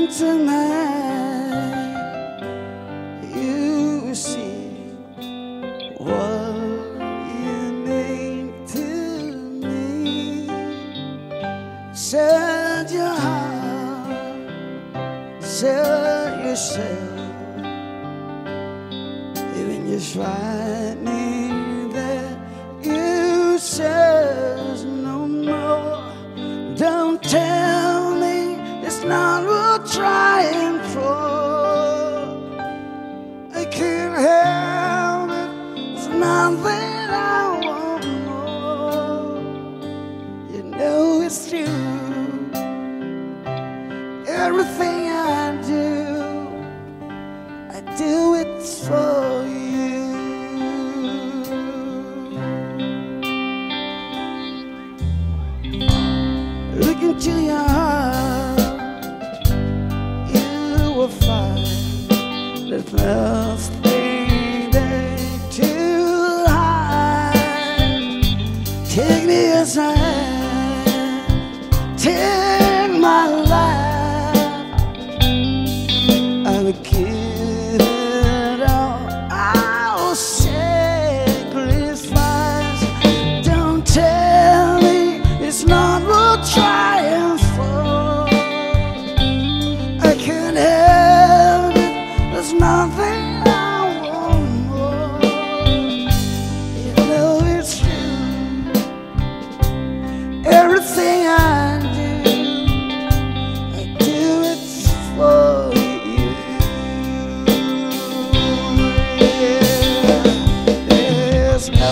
tonight, you see what you mean to me. Set your heart, set yourself, even just right me there. You says no more. Don't tell me it's not worth trying for. I can't help it. It's nothing I want more. You know it's true. Everything I do it for you. Look into your heart, you will find there's nothing there to hide. Take me aside, take my life, I will give it all. I will sacrifice. Don't tell me it's not worth trying for. I can't help it. There's nothing I want more. You know it's true. Everything I do it for you. There's no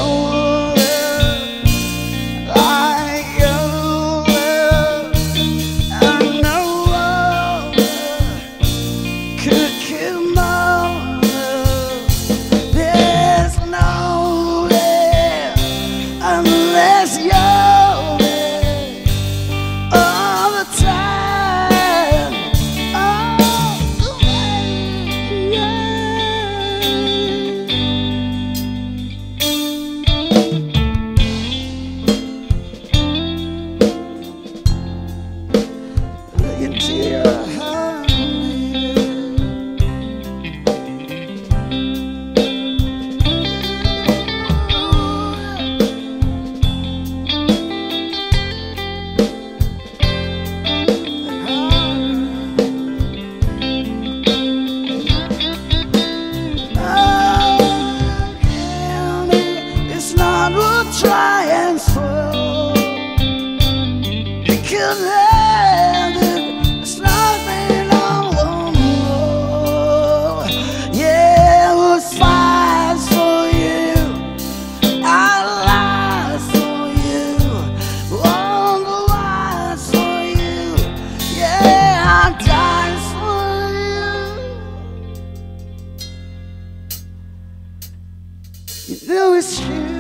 unless you're there all the time, all the way, Look into your heart. Trying for, because it's nothing I want more. Yeah, I would fight for you, I'd lie for you, wonder why for you. Yeah, I'd die for you. You know it's true.